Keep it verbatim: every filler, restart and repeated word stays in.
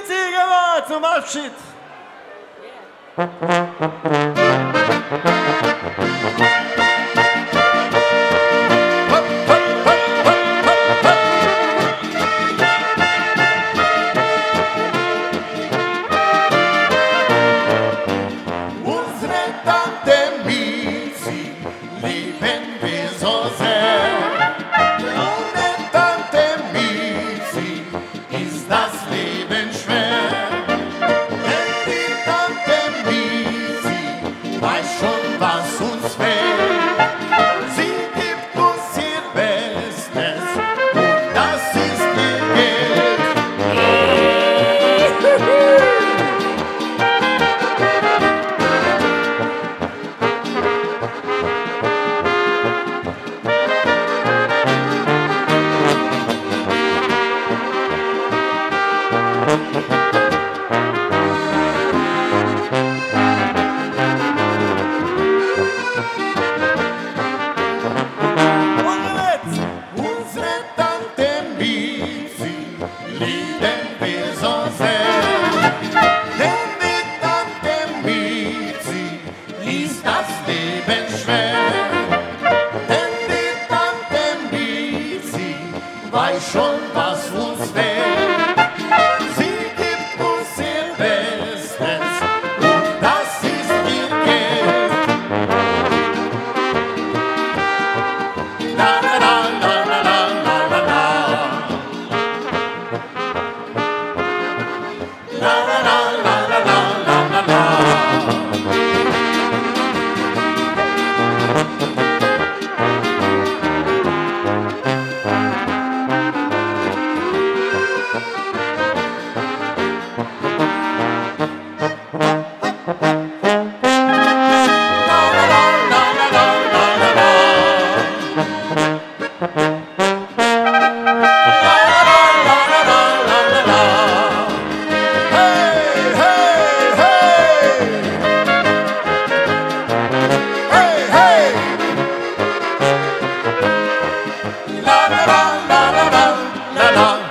einzige Wort zum Abschied. Unsere Tante Mizi lieben wir so sehr. Ohne Tante Mizi ist das Leben schwer. Denn die Tante Mizi weiß schon, was uns fehlt. Sie gibt uns ihr Bestes und das ist ihr Geld. Unsere Tante Mizi lieben wir so sehr. Denn die Tante Mizi ist das Leben schwer. Denn die Tante Mizi weiß schon, was uns fehlt. Sie gibt uns ihr Bestes und das ist ihr Geld. La la la la la la la la. La la la la la la la la la. La la la la la la la la.